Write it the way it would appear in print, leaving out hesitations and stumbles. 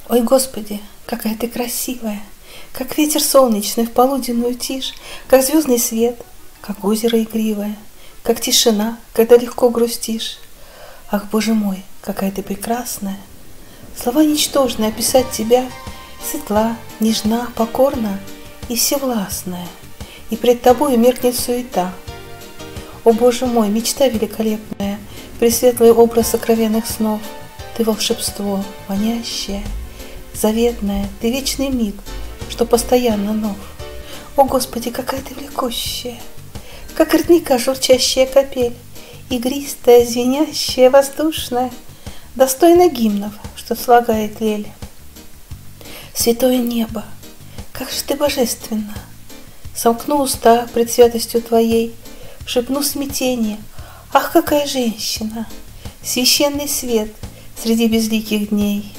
Ой, Господи, какая ты красивая, как ветер солнечный в полуденную тишь, как звездный свет, как озеро игривое, как тишина, когда легко грустишь. Ах, Боже мой, какая ты прекрасная! Слова ничтожны описать тебя, светла, нежна, покорна и всевластная, и пред тобою меркнет суета. О, Боже мой, мечта великолепная, пресветлый образ сокровенных снов, ты волшебство, манящее, заветное, ты вечный миг, что постоянно нов. О, Господи, какая ты влекущая, как родника журчащая капель, игристая, звенящая, воздушная, достойна гимнов, что слагает лель. Святое небо, как же ты божественна! Сомкну уста пред святостью твоей, шепну смятение. Ах, какая женщина! Священный свет среди безликих дней.